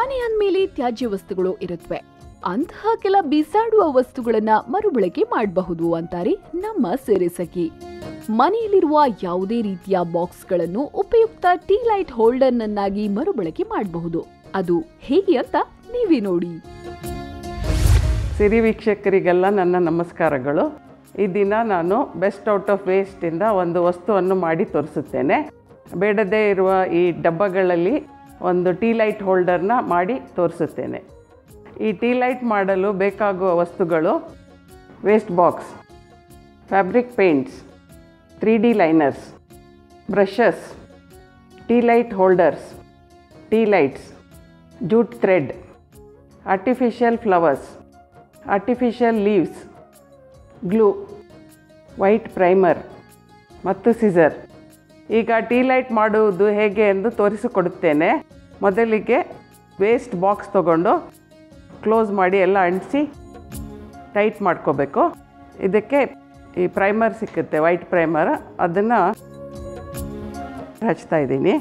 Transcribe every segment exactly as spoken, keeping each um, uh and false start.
ಮನೆ ಅಂದ್ಮೇಲೆ ತ್ಯಾಜ್ಯ ವಸ್ತುಗಳು ಇರುತ್ತವೆ. ಅಂತಹ ಕೆಲ ಬಿಸಾಡುವ ವಸ್ತುಗಳನ್ನ ಮರುಬಳಕೆ ಮಾಡಬಹುದು ಅಂತಾರೆ ನಮ್ಮ ಸಿರಿಸಖಿ. ಮನೆಯಲ್ಲಿರುವ ಯಾವುದೇ ರೀತಿಯ ಬಾಕ್ಸ್ಗಳನ್ನು ಉಪಯುಕ್ತ ಟೀ ಲೈಟ್ ಹೋಲ್ಡರ್ನನ್ನಾಗಿ ಮರುಬಳಕೆ ಮಾಡಬಹುದು. ಅದು ಹೇಗೆ ಅಂತ ನೀವೇ ನೋಡಿ. ಸಿರಿ ವೀಕ್ಷಕರಿಗೆಲ್ಲ ನನ್ನ ನಮಸ್ಕಾರಗಳು. ಈ ದಿನ ನಾನು ಬೆಸ್ಟ್ ಔಟ್ ಆಫ್ ವೇಸ್ಟಿಂದ ಒಂದು ವಸ್ತುವನ್ನು ಮಾಡಿ ತೋರಿಸುತ್ತೇನೆ. ಬೇಡದೇ ಇರುವ ಈ ಡಬ್ಬಗಳಲ್ಲಿ ಒಂದು ಟೀ ಲೈಟ್ ಹೋಲ್ಡರ್ನ ಮಾಡಿ ತೋರಿಸುತ್ತೇನೆ. ಈ ಟೀ ಲೈಟ್ ಮಾಡಲು ಬೇಕಾಗುವ ವಸ್ತುಗಳು: waste box, fabric paints, three D liners, brushes, tea light holders, tea lights, jute thread, artificial flowers, artificial leaves, glue, white primer ಮತ್ತು ಸಿಸರ್. ಈಗ ಟೀ ಲೈಟ್ ಮಾಡುವುದು ಹೇಗೆ ಎಂದು ತೋರಿಸಿಕೊಡುತ್ತೇನೆ. ಮೊದಲಿಗೆ ವೇಸ್ಟ್ ಬಾಕ್ಸ್ ತಗೊಂಡು ಕ್ಲೋಸ್ ಮಾಡಿ ಎಲ್ಲ ಅಂಟಿಸಿ ಟೈಟ್ ಮಾಡ್ಕೋಬೇಕು. ಇದಕ್ಕೆ ಈ ಪ್ರೈಮರ್ ಸಿಕ್ಕುತ್ತೆ, ವೈಟ್ ಪ್ರೈಮರ್, ಅದನ್ನು ಹಚ್ತಾ ಇದ್ದೀನಿ.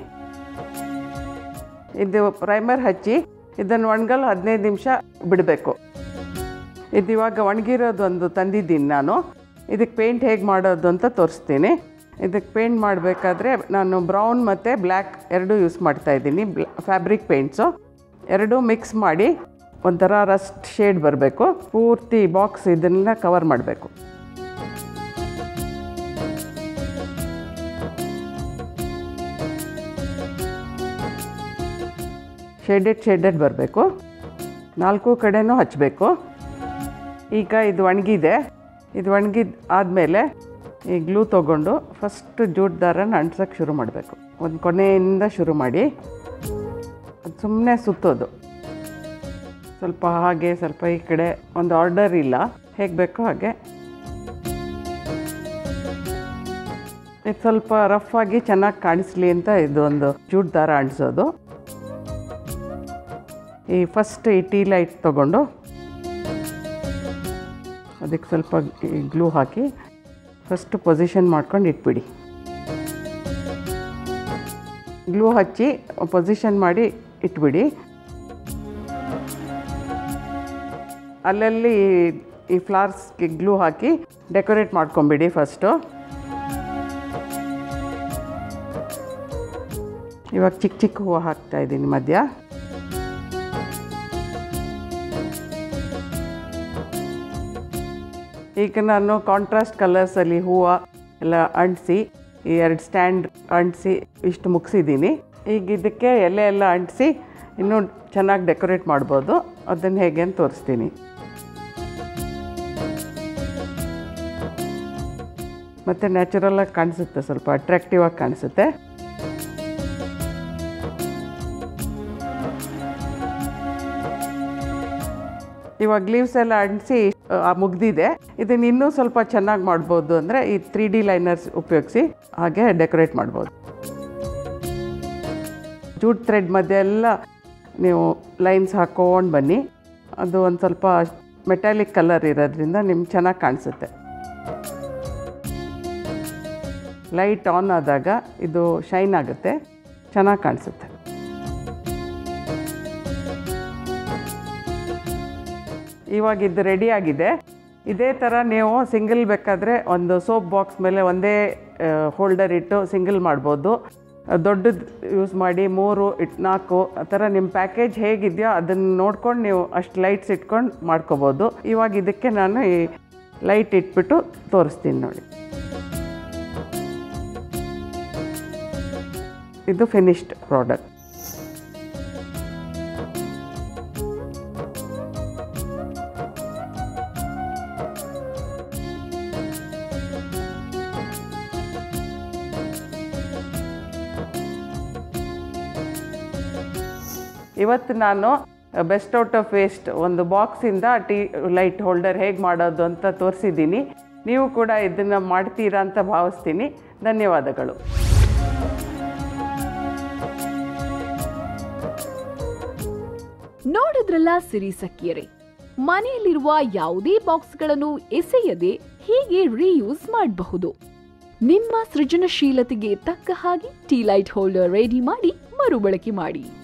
ಇದು ಪ್ರೈಮರ್ ಹಚ್ಚಿ ಇದನ್ನು ಒಣಗಲು ಹದಿನೈದು ನಿಮಿಷ ಬಿಡಬೇಕು. ಇದು ಇವಾಗ ಒಣಗಿರೋದೊಂದು ತಂದಿದ್ದೀನಿ ನಾನು. ಇದಕ್ಕೆ ಪೇಂಟ್ ಹೇಗೆ ಮಾಡೋದು ಅಂತ ತೋರಿಸ್ತೀನಿ. ಇದಕ್ಕೆ ಪೇಂಟ್ ಮಾಡಬೇಕಾದ್ರೆ ನಾನು ಬ್ರೌನ್ ಮತ್ತು ಬ್ಲ್ಯಾಕ್ ಎರಡೂ ಯೂಸ್ ಮಾಡ್ತಾಯಿದ್ದೀನಿ. ಬ್ಲಾ ಫ್ಯಾಬ್ರಿಕ್ ಪೇಂಟ್ಸು ಎರಡೂ ಮಿಕ್ಸ್ ಮಾಡಿ ಒಂಥರ ರಸ್ಟ್ ಶೇಡ್ ಬರಬೇಕು. ಪೂರ್ತಿ ಬಾಕ್ಸ್ ಇದನ್ನು ಕವರ್ ಮಾಡಬೇಕು. ಶೇಡೆಡ್ ಶೇಡೆಡ್ ಬರಬೇಕು. ನಾಲ್ಕು ಕಡೆನೂ ಹಚ್ಚಬೇಕು. ಈಗ ಇದು ಒಣಗಿದೆ. ಇದು ಒಣಗಿದ ಆದಮೇಲೆ ಈ ಗ್ಲೂ ತೊಗೊಂಡು ಫಸ್ಟ್ ಜೂಟ್ ದಾರನ ಅಂಟ್ಸೋಕ್ಕೆ ಶುರು ಮಾಡಬೇಕು. ಒಂದು ಕೊನೆಯಿಂದ ಶುರು ಮಾಡಿ ಅದು ಸುಮ್ಮನೆ ಸುತ್ತೋದು. ಸ್ವಲ್ಪ ಹಾಗೆ, ಸ್ವಲ್ಪ ಈ ಕಡೆ, ಒಂದು ಆರ್ಡರ್ ಇಲ್ಲ, ಹೇಗೆ ಬೇಕೋ ಹಾಗೆ. ಇದು ಸ್ವಲ್ಪ ರಫ್ ಆಗಿ ಚೆನ್ನಾಗಿ ಕಾಣಿಸ್ಲಿ ಅಂತ ಇದು ಒಂದು ಜೂಟ್ ದಾರ ಅಂಟಿಸೋದು. ಈ ಫಸ್ಟ್ ಈ ಟೀ ಲೈಟ್ ತೊಗೊಂಡು ಅದಕ್ಕೆ ಸ್ವಲ್ಪ ಗ್ಲೂ ಹಾಕಿ ಫಸ್ಟ್ ಪೊಸಿಷನ್ ಮಾಡ್ಕೊಂಡು ಇಟ್ಬಿಡಿ. ಗ್ಲೂ ಹಚ್ಚಿ ಪೊಸಿಷನ್ ಮಾಡಿ ಇಟ್ಬಿಡಿ. ಅಲ್ಲಲ್ಲಿ ಈ ಫ್ಲವರ್ಸ್ಗೆ ಗ್ಲೂ ಹಾಕಿ ಡೆಕೋರೇಟ್ ಮಾಡ್ಕೊಂಬಿಡಿ ಫಸ್ಟು. ಇವಾಗ ಚಿಕ್ಕ ಚಿಕ್ಕ ಹೂವು ಹಾಕ್ತಾಯಿದ್ದೀನಿ ಮಧ್ಯ. ಈಗ ನಾನು ಕಾಂಟ್ರಾಸ್ಟ್ ಕಲರ್ಸಲ್ಲಿ ಹೂವು ಎಲ್ಲ ಅಂಟಿಸಿ ಈ ಎರಡು ಸ್ಟ್ಯಾಂಡ್ ಅಂಟಿಸಿ ಇಷ್ಟು ಮುಗಿಸಿದ್ದೀನಿ. ಈಗ ಇದಕ್ಕೆ ಎಲೆ ಎಲ್ಲ ಅಂಟಿಸಿ ಇನ್ನೂ ಚೆನ್ನಾಗಿ ಡೆಕೋರೇಟ್ ಮಾಡ್ಬೋದು. ಅದನ್ನು ಹೇಗೆ ಅಂತ ತೋರಿಸ್ತೀನಿ. ಮತ್ತು ನ್ಯಾಚುರಲಾಗಿ ಕಾಣಿಸುತ್ತೆ, ಸ್ವಲ್ಪ ಅಟ್ರಾಕ್ಟಿವ್ ಆಗಿ ಕಾಣಿಸುತ್ತೆ. ಇವಾಗ ಲೀವ್ಸ್ ಎಲ್ಲ ಅಂಟಿಸಿ ಮುಗ್ದಿದೆ. ಇದನ್ನು ಇನ್ನೂ ಸ್ವಲ್ಪ ಚೆನ್ನಾಗಿ ಮಾಡ್ಬೋದು ಅಂದರೆ ಈ ತ್ರೀ ಡಿ ಲೈನರ್ಸ್ ಉಪಯೋಗಿಸಿ ಹಾಗೆ ಡೆಕೋರೇಟ್ ಮಾಡ್ಬೋದು. ಜೂಟ್ ಥ್ರೆಡ್ ಮಧ್ಯೆ ಎಲ್ಲ ನೀವು ಲೈನ್ಸ್ ಹಾಕ್ಕೊಂಡು ಬನ್ನಿ. ಅದು ಒಂದು ಸ್ವಲ್ಪ ಮೆಟಾಲಿಕ್ ಕಲರ್ ಇರೋದ್ರಿಂದ ನಿಮ್ಗೆ ಚೆನ್ನಾಗಿ ಕಾಣಿಸುತ್ತೆ. ಲೈಟ್ ಆನ್ ಆದಾಗ ಇದು ಶೈನ್ ಆಗುತ್ತೆ, ಚೆನ್ನಾಗಿ ಕಾಣಿಸುತ್ತೆ. ಇವಾಗ ಇದು ರೆಡಿ ಆಗಿದೆ. ಇದೇ ಥರ ನೀವು ಸಿಂಗಲ್ ಬೇಕಾದರೆ ಒಂದು ಸೋಪ್ ಬಾಕ್ಸ್ ಮೇಲೆ ಒಂದೇ ಹೋಲ್ಡರ್ ಇಟ್ಟು ಸಿಂಗಲ್ ಮಾಡ್ಬೋದು. ದೊಡ್ಡದು ಯೂಸ್ ಮಾಡಿ ಮೂರು ಇಟ್ಟು ನಾಲ್ಕು ಆ ಥರ ನಿಮ್ಮ ಪ್ಯಾಕೇಜ್ ಹೇಗಿದೆಯೋ ಅದನ್ನು ನೋಡ್ಕೊಂಡು ನೀವು ಅಷ್ಟು ಲೈಟ್ಸ್ ಇಟ್ಕೊಂಡು ಮಾಡ್ಕೋಬೋದು. ಇವಾಗ ಇದಕ್ಕೆ ನಾನು ಈ ಲೈಟ್ ಇಟ್ಬಿಟ್ಟು ತೋರಿಸ್ತೀನಿ ನೋಡಿ. ಇದು ಫಿನಿಶ್ಡ್ ಪ್ರಾಡಕ್ಟ್. ಇವತ್ತು ನಾನು ಬೆಸ್ಟ್ ಔಟ್ ಆಫ್ ವೇಸ್ಟ್ ಒಂದು ಬಾಕ್ಸಿಂದ ಟೀ ಲೈಟ್ ಹೋಲ್ಡರ್ ಹೇಗೆ ಮಾಡೋದು ಅಂತ ತೋರಿಸಿದ್ದೀನಿ. ನೀವು ಕೂಡ ಇದನ್ನು ಮಾಡ್ತೀರಾ ಅಂತ ಭಾವಿಸ್ತೀನಿ. ಧನ್ಯವಾದಗಳು. ನೋಡಿದ್ರಲ್ಲ ಸಿರಿಸಖಿಯರೇ, ಮನೆಯಲ್ಲಿರುವ ಯಾವುದೇ ಬಾಕ್ಸ್ಗಳನ್ನು ಎಸೆಯದೆ ಹೀಗೆ ರೀಯೂಸ್ ಮಾಡಬಹುದು. ನಿಮ್ಮ ಸೃಜನಶೀಲತೆಗೆ ತಕ್ಕ ಹಾಗೆ ಟೀ ಲೈಟ್ ಹೋಲ್ಡರ್ ರೆಡಿ ಮಾಡಿ ಮರುಬಳಕೆ ಮಾಡಿ.